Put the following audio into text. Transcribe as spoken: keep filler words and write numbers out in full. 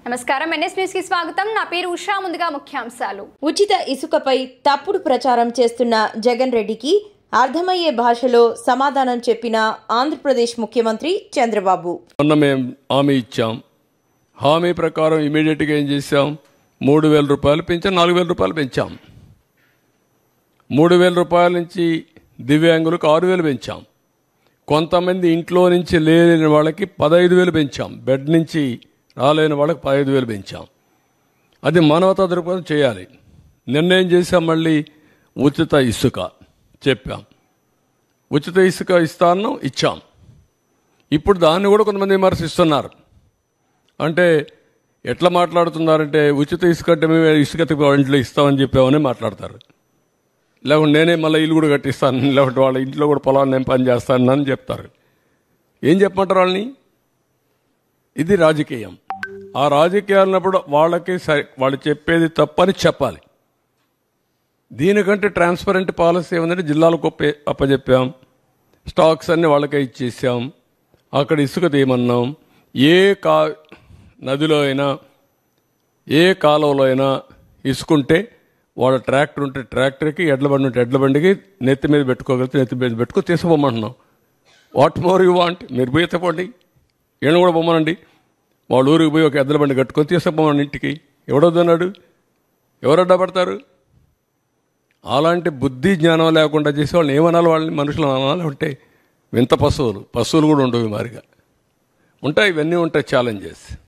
నమస్కారం NS news కి స్వాగతం నా పేరు ఉషా ముందుగా ముఖ్యాంశాలు ఉచిత ఇసుకపై తప్పుడు ప్రచారం చేస్తున్న జగన్ రెడ్డికి అర్థమయ్యే భాషలో సమాధానం చెప్పిన ఆంధ్రప్రదేశ్ ముఖ్యమంత్రి చంద్రబాబు మొన్న మేము హామీ ఇచ్చాం హామీ ప్రకారం ఇమీడియట్గా ఏం చేశాం మూడు వేల రూపాయలు పెంచాం నాలుగు వేల రూపాయలు పెంచాం మూడు వేల రూపాయల నుంచి దివ్యాంగులకు ఆరు వేలు పెంచాం కొంతమంది ఇంట్లో నుంచి లేని వాళ్ళకి పదహైదు వేలు పెంచాం బెడ్ నుంచి రాలేని వాళ్ళకి పదహైదు వేలు పెంచాం అది మానవతా దృక్పథం చేయాలి నిర్ణయం చేసాం మళ్ళీ ఉచిత ఇసుక చెప్పాం ఉచిత ఇసుక ఇస్తాను ఇచ్చాం ఇప్పుడు దాన్ని కూడా కొంతమంది విమర్శిస్తున్నారు అంటే ఎట్లా మాట్లాడుతున్నారంటే ఉచిత ఇసుక అంటే మేము ఇసుక ఇంట్లో ఇస్తామని చెప్పామని మాట్లాడతారు లేకుంటే నేనే మళ్ళీ ఇల్లు కూడా కట్టిస్తాను లేకుంటే వాళ్ళ ఇంట్లో కూడా పొలాన్ని నేను పని చేస్తాను అని చెప్తారు ఏం చెప్పమంటారు వాళ్ళని ఇది రాజకీయం ఆ రాజకీయాలన్నప్పుడు వాళ్ళకి సరి వాళ్ళు చెప్పేది తప్పని చెప్పాలి దీనికంటే ట్రాన్స్పరెంట్ పాలసీ ఏమందంటే జిల్లాలకు అప్పచెప్పాం స్టాక్స్ అన్నీ వాళ్ళకే ఇచ్చేసాం అక్కడ ఇసుక తీయమన్నాం ఏ కా నదిలో అయినా ఏ కాలువలో అయినా ఇసుకుంటే వాళ్ళ ట్రాక్టర్ ఉంటే ట్రాక్టర్కి ఎడ్ల బండి ఉంటే ఎడ్ల బండికి నెత్తి మీద పెట్టుకోగలిగితే నెత్తి మీద పెట్టుకో తీసుకుపోమంటున్నాం వాట్ మోర్ యూ వాంట్ మీరు పోయి ఎత్తపోండి ఈయన కూడా పొమ్మనండి వాళ్ళ ఊరికి పోయి ఒక ఎద్దుల బండి కట్టుకొని తీసుకుపోమని ఇంటికి ఎవడొద్దన్నాడు ఎవరు అడ్డపడతారు అలాంటి బుద్ధి జ్ఞానం లేకుండా చేసే వాళ్ళని ఏమనాలి వాళ్ళని మనుషులు అనాలి ఉంటే వింత పశువులు పశువులు కూడా ఉండవు మారిగా ఉంటాయి ఇవన్నీ ఉంటాయి ఛాలెంజెస్